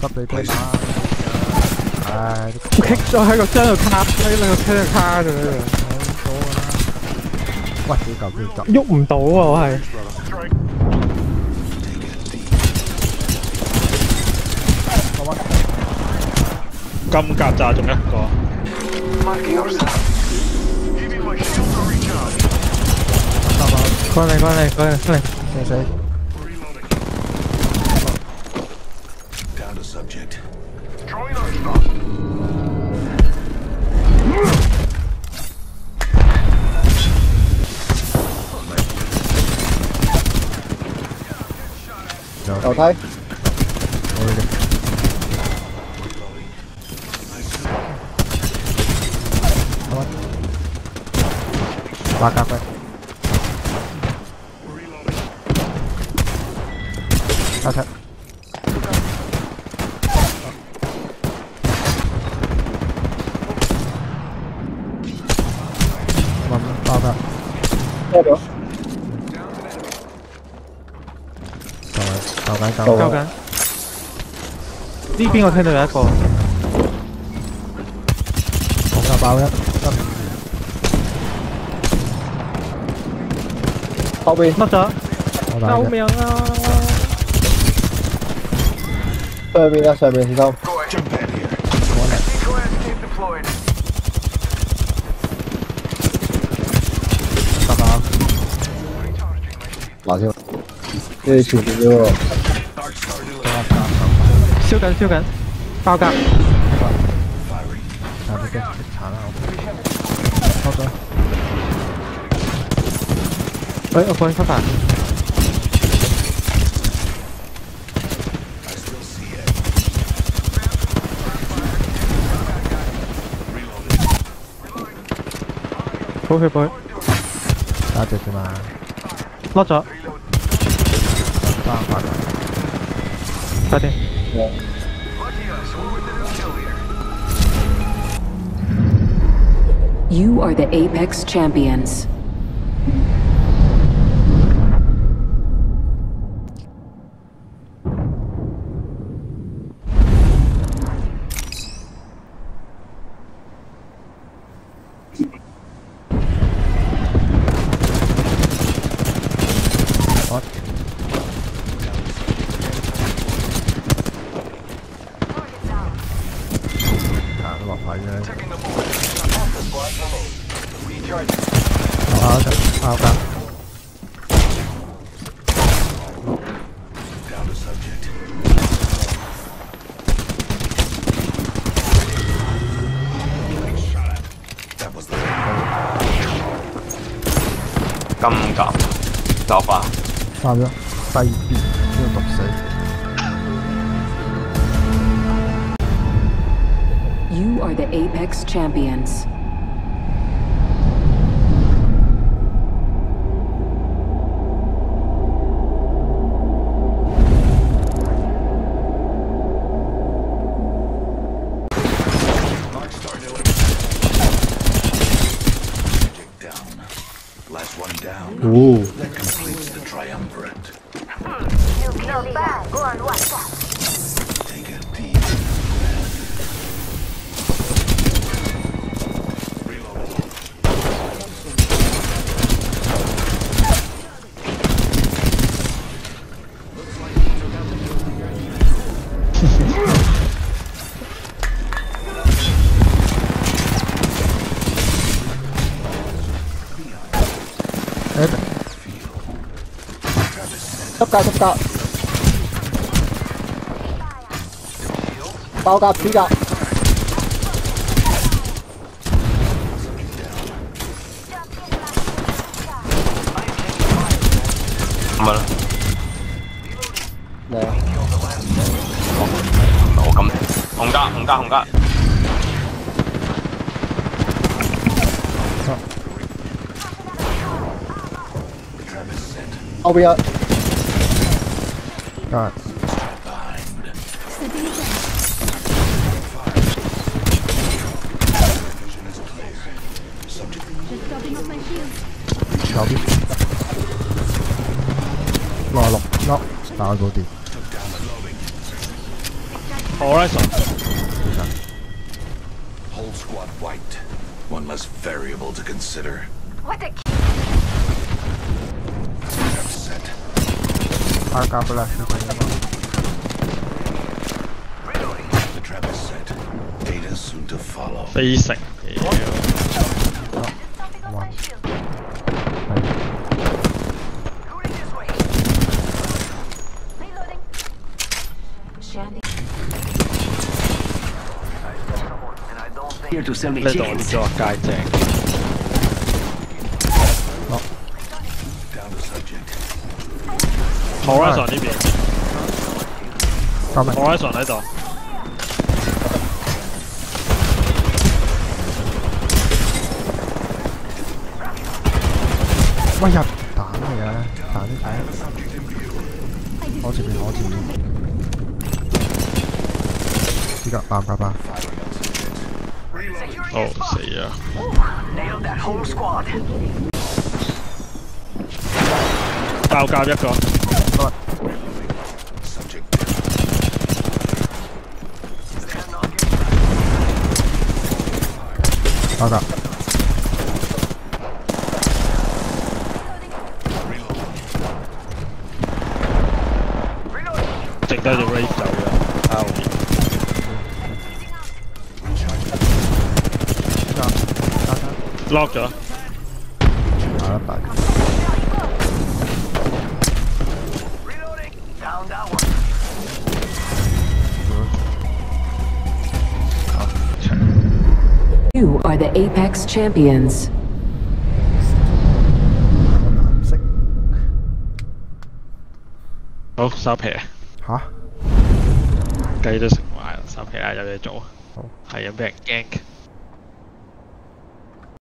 你推打。唉， 棘咗喺個箱度卡，喺兩個車度卡咗喺度。 喂，幾嚿幾嚿， 喐唔到啊！我係。 金甲咋，仲一個。 過嚟過嚟過嚟過嚟，死死！ 樓梯。八格嘅。打出。爆格。多咗。救緊。 呢邊我聽到有一個。 我架爆一。後邊甩咗。救命啊！ 上面啊，上面小心。得啦。嗱先，呢前面嘅喎。 燒緊，爆格。 係咪嘅？殘啦！好咗。 喂，我過去失敗。補血， 打隻啫嘛。 甩咗。快啲。 You are the Apex Champions. What? 行落去啫。爆格。 金甲走吧。 爆咗，低 B 呢個毒死。 You are the Apex Champions. Ooh. That completes the triumvirate. Not bad. Go on, watch that. Take a deep breath. Reload. 執格，爆格指甲， 咁咪咯。 嚟啊！ 我咁紅格。 後邊有。God. Copy. 66 打嗰啲。 Horizon Whole squad wiped. One less variable to consider. What a Trap set. 二嘎不来，是谁的吗？ The trap is set. Data soon to follow. 飛城，屌哇， reloading. Shandy. Here to sell me 呢度 chickens. 作界正， Down to subject. Horizon 呢邊上面 ，Horizon 喺度， 喂入彈嚟嘅，彈啲睇。我前面，我前面。依家爆爆爆！ 哦死啊！ Nailed that whole squad. 爆夾一個， Subject. 爆炸！ 剩低隻 Wraith 走嘅，後面 lock 咗， 打得大。 Down that one. You are the Apex Champions. 藍色好收皮啊！ 吓？ 雞都食埋啦，收皮啦，有嘢做， 好係咁俾人 gank。